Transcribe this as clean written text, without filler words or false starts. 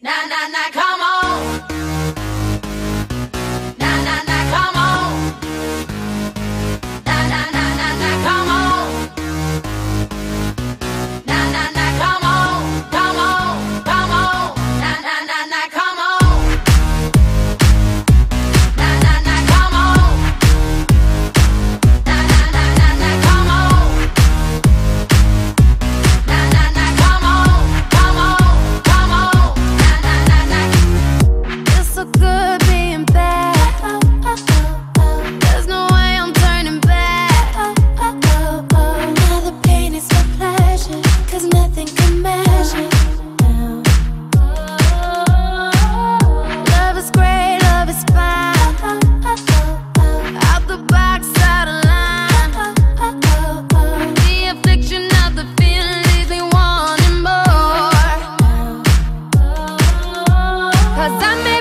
Nah, nah, nah, come on. Nah, nah, nah, come on. Nah, nah, nah, nah, nah, come on. Nah, nah, nah, come on. Come on, come on. Nah, nah, nah, nah, come on. Nah, nah, nah, come on. Nah, nah, nah, nah, nah, come on. Nah, nah, nah, come on. Come on, come on. Nah, nah, nah, nah. Feels so good being bad. There's no way I'm turning back. Now the pain is for pleasure, 'cause nothing can measure. Love is great, love is fine. Out the box, out of line. The affliction of the feeling leaves me wanting more. 'Cause I'm